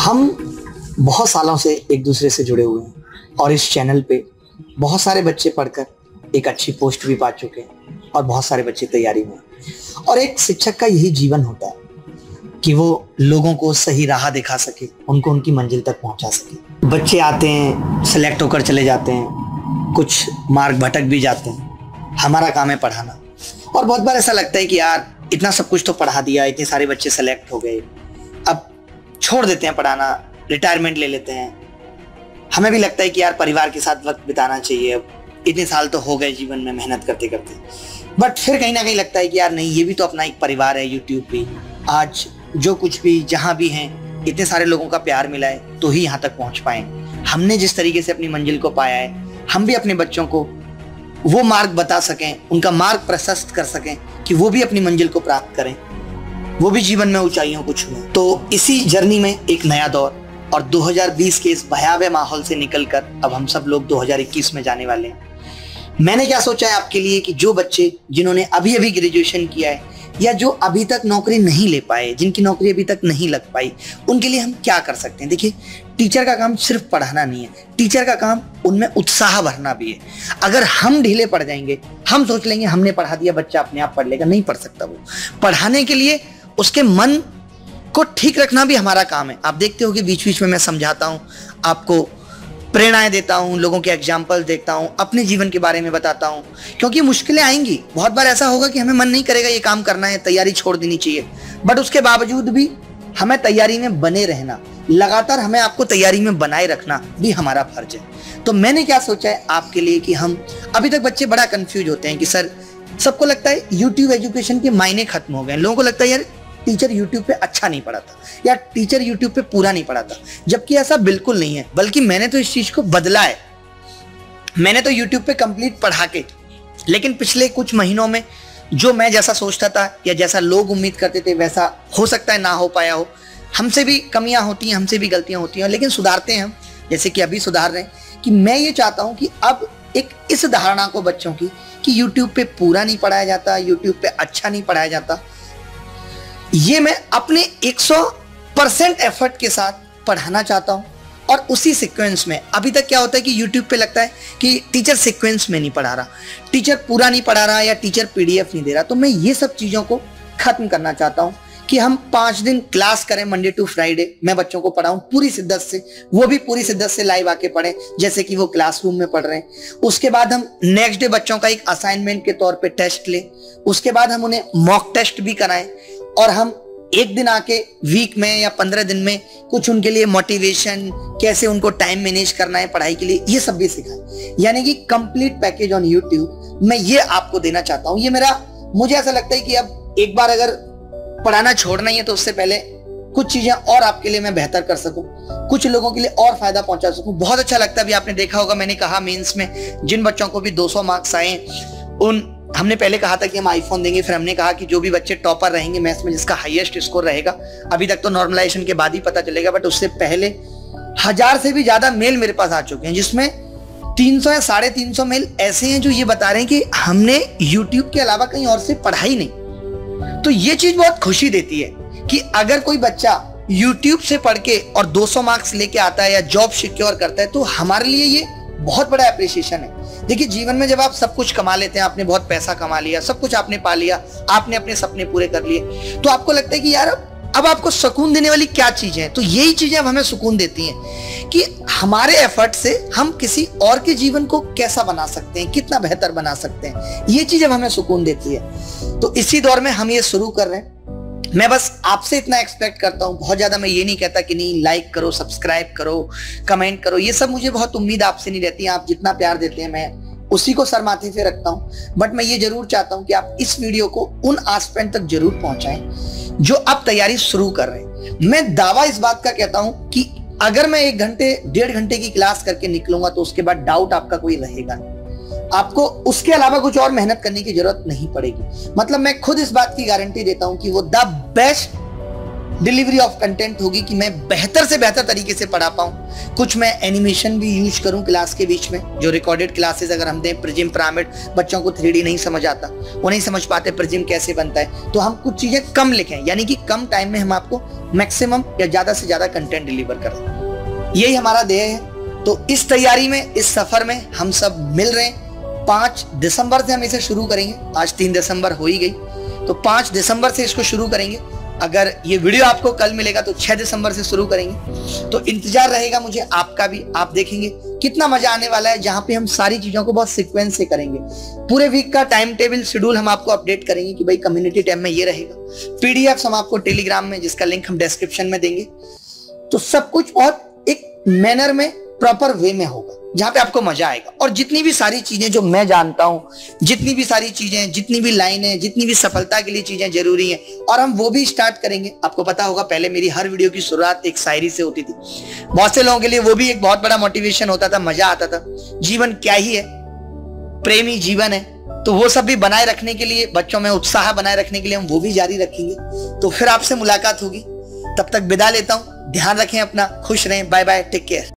हम बहुत सालों से एक दूसरे से जुड़े हुए हैं और इस चैनल पे बहुत सारे बच्चे पढ़कर एक अच्छी पोस्ट भी पा चुके हैं और बहुत सारे बच्चे तैयारी में हैं। और एक शिक्षक का यही जीवन होता है कि वो लोगों को सही राह दिखा सके, उनको उनकी मंजिल तक पहुंचा सके। बच्चे आते हैं, सेलेक्ट होकर चले जाते हैं, कुछ मार्ग भटक भी जाते हैं। हमारा काम है पढ़ाना। और बहुत बार ऐसा लगता है कि यार इतना सब कुछ तो पढ़ा दिया, इतने सारे बच्चे सेलेक्ट हो गए, अब छोड़ देते हैं पढ़ाना, रिटायरमेंट ले लेते हैं। हमें भी लगता है कि यार परिवार के साथ वक्त बिताना चाहिए, अब इतने साल तो हो गए जीवन में मेहनत करते करते। बट फिर कहीं ना कहीं लगता है कि यार नहीं, ये भी तो अपना एक परिवार है। यूट्यूब पे आज जो कुछ भी जहां भी हैं, इतने सारे लोगों का प्यार मिला है तो ही यहाँ तक पहुंच पाए। हमने जिस तरीके से अपनी मंजिल को पाया है, हम भी अपने बच्चों को वो मार्ग बता सकें, उनका मार्ग प्रशस्त कर सकें कि वो भी अपनी मंजिल को प्राप्त करें, वो भी जीवन में ऊंचाइयों को छुएं। तो इसी जर्नी में एक नया दौर और 2020 के इस भयावह माहौल से निकलकर अब हम सब लोग 2021 में जाने वाले हैं। मैंने क्या सोचा है आपके लिए कि जो बच्चे जिन्होंने अभी अभी ग्रेजुएशन किया है या जो अभी तक नौकरी नहीं ले पाए, जिनकी नौकरी अभी तक नहीं लग पाई, उनके लिए हम क्या कर सकते हैं। देखिए, टीचर का काम सिर्फ पढ़ाना नहीं है, टीचर का काम उनमें उत्साह भरना भी है। अगर हम ढीले पड़ जाएंगे, हम सोच लेंगे हमने पढ़ा दिया, बच्चा अपने आप पढ़ लेगा, नहीं पढ़ सकता। वो पढ़ाने के लिए उसके मन को ठीक रखना भी हमारा काम है। आप देखते हो कि बीच बीच में मैं समझाता हूँ, आपको प्रेरणाएं देता हूँ, लोगों के एग्जाम्पल देखता हूँ, अपने जीवन के बारे में बताता हूँ, क्योंकि मुश्किलें आएंगी। बहुत बार ऐसा होगा कि हमें मन नहीं करेगा ये काम करना है, तैयारी छोड़ देनी चाहिए, बट उसके बावजूद भी हमें तैयारी में बने रहना, लगातार हमें आपको तैयारी में बनाए रखना भी हमारा फर्ज है। तो मैंने क्या सोचा है आपके लिए कि हम अभी तक बच्चे बड़ा कंफ्यूज होते हैं कि सर, सबको लगता है यूट्यूब एजुकेशन के मायने खत्म हो गए। लोगों को लगता है यार टीचर यूट्यूब पे अच्छा नहीं पढ़ाता या टीचर यूट्यूब पे पूरा नहीं पढ़ाता, जबकि ऐसा बिल्कुल नहीं है। बल्कि मैंने तो इस चीज को बदला है। मैंने तो यूट्यूब पे कंप्लीट पढ़ा के, लेकिन पिछले कुछ महीनों में जो मैं जैसा सोचता था या जैसा लोग उम्मीद करते थे वैसा हो सकता है ना हो पाया हो। हमसे भी कमियां होती हैं, हमसे भी गलतियां होती हैं, लेकिन सुधारते हैं हम, जैसे कि अभी सुधार रहे हैं। कि मैं ये चाहता हूं कि अब एक इस धारणा को बच्चों की कि यूट्यूब पे पूरा नहीं पढ़ाया जाता, यूट्यूब पे अच्छा नहीं पढ़ाया जाता, ये मैं अपने 100% एफर्ट के साथ पढ़ाना चाहता हूं। और उसी सीक्वेंस में अभी तक क्या होता है कि YouTube पे लगता है कि टीचर सीक्वेंस में नहीं पढ़ा रहा, टीचर पूरा नहीं पढ़ा रहा या टीचर PDF नहीं दे रहा। तो मैं ये सब चीजों को खत्म करना चाहता हूं कि हम 5 दिन क्लास करें, मंडे टू फ्राइडे मैं बच्चों को पढ़ाऊं पूरी शिद्दत से, वो भी पूरी शिद्दत से लाइव आके पढ़ें जैसे कि वो क्लासरूम में पढ़ रहे हैं। उसके बाद हम नेक्स्ट डे बच्चों का एक असाइनमेंट के तौर पे टेस्ट लें, उसके बाद हम उन्हें मॉक टेस्ट भी कराएं, और हम एक दिन आके वीक में या 15 दिन में कुछ उनके लिए मोटिवेशन, कैसे उनको टाइम मैनेज करना है पढ़ाई के लिए, ये सब भी सिखाएं। यानी कि कंप्लीट पैकेज ऑन यूट्यूब मैं ये आपको देना चाहता हूं। ये मुझे ऐसा लगता है कि अब एक बार अगर पढ़ाना छोड़ना ही है तो उससे पहले कुछ चीजें और आपके लिए मैं बेहतर कर सकूं, कुछ लोगों के लिए और फायदा पहुंचा सकूं। बहुत अच्छा लगता है, अभी आपने देखा होगा मैंने कहा मेंस में जिन बच्चों को भी 200 मार्क्स आए, उन हमने पहले कहा था कि हम आईफोन देंगे, फिर हमने कहा कि जो भी बच्चे टॉपर रहेंगे मैथ्स में, जिसका हाईएस्ट स्कोर रहेगा, अभी तक तो नॉर्मलाइजेशन के बाद ही पता चलेगा, बट उससे पहले 1000 से भी ज्यादा मेल मेरे पास आ चुके हैं, जिसमें 300 या 350 मेल ऐसे हैं जो ये बता रहे हैं कि हमने यूट्यूब के अलावा कहीं और से पढ़ाई नहीं। तो ये चीज बहुत खुशी देती है कि अगर कोई बच्चा यूट्यूब से पढ़ के और 200 मार्क्स लेके आता है या जॉब सिक्योर करता है, तो हमारे लिए ये बहुत बड़ा एप्रिसिएशन है। देखिए, जीवन में जब आप सब कुछ कमा लेते हैं, आपने बहुत पैसा कमा लिया, सब कुछ आपने पा लिया, आपने अपने सपने पूरे कर लिए, तो आपको लगता है कि यार अब आपको सुकून देने वाली क्या चीजें हैं। तो यही चीजें अब हमें सुकून देती हैं कि हमारे एफर्ट से हम किसी और के जीवन को कैसा बना सकते हैं, कितना बेहतर बना सकते हैं, ये चीज अब हमें सुकून देती है। तो इसी दौर में हम ये शुरू कर रहे हैं। मैं बस आपसे इतना एक्सपेक्ट करता हूं, बहुत ज्यादा मैं ये नहीं कहता कि नहीं लाइक करो, सब्सक्राइब करो, कमेंट करो, ये सब मुझे बहुत उम्मीद आपसे नहीं रहती है। आप जितना प्यार देते हैं मैं उसी को सर माथे पे रखता हूं, बट मैं ये जरूर चाहता हूं कि आप इस वीडियो को उन एस्पिरेंट तक जरूर पहुंचाएं जो अब तैयारी शुरू कर रहे हैं। मैं दावा इस बात का कहता हूं कि अगर मैं 1 घंटे 1.5 घंटे की क्लास करके निकलूंगा तो उसके बाद डाउट आपका कोई रहेगा नहीं, आपको उसके अलावा कुछ और मेहनत करने की जरूरत नहीं पड़ेगी। मतलब मैं खुद इस बात की गारंटी देता हूं कि वो the best delivery of content होगी कि मैं बेहतर से बेहतर तरीके से पढ़ा पाऊं। कुछ मैं एनिमेशन भी यूज करूं क्लास के बीच में, जो रिकॉर्डेड क्लासेस अगर हम दें, प्रिज्म पिरामिड, बच्चों को 3D नहीं समझ आता, वो नहीं समझ पाते प्रिज्म कैसे बनता है, तो हम कुछ चीजें कम लिखें, यानी कि कम टाइम में हम आपको मैक्सिमम या ज्यादा से ज्यादा कंटेंट डिलीवर करें। यही हमारा ध्येय है। तो इस तैयारी में, इस सफर में हम सब मिल रहे हैं। 5 दिसंबर से हम इसे शुरू करेंगे। आज 3 दिसंबर हो ही गई, तो 5 दिसंबर से इसको शुरू करेंगे। अगर ये वीडियो आपको कल मिलेगा तो 6 दिसंबर से शुरू करेंगे। तो इंतजार रहेगा मुझे आपका भी। आप देखेंगे कितना मजा आने वाला है, जहां पे हम सारी चीजों को बहुत सीक्वेंस से करेंगे। पूरे वीक का टाइम टेबल शेड्यूल हम आपको अपडेट करेंगे कि भाई कम्युनिटी टैब में ये रहेगा। पीडीएफ हम आपको टेलीग्राम में, जिसका लिंक हम डिस्क्रिप्शन में देंगे। तो सब कुछ और एक मैनर में, प्रॉपर वे में होगा, जहां पे आपको मजा आएगा। और जितनी भी सारी चीजें जो मैं जानता हूं, जितनी भी सारी चीजें, जितनी भी लाइनें, जितनी भी सफलता के लिए चीजें जरूरी हैं, और हम वो भी स्टार्ट करेंगे। आपको पता होगा पहले मेरी हर वीडियो की शुरुआत एक शायरी से होती थी। बहुत से लोगों के लिए वो भी एक बहुत बड़ा मोटिवेशन होता था, मजा आता था। जीवन क्या ही है, प्रेमी जीवन है। तो वो सब भी बनाए रखने के लिए, बच्चों में उत्साह बनाए रखने के लिए हम वो भी जारी रखेंगे। तो फिर आपसे मुलाकात होगी। तब तक विदा लेता हूं। ध्यान रखें अपना, खुश रहें। Bye bye, take care.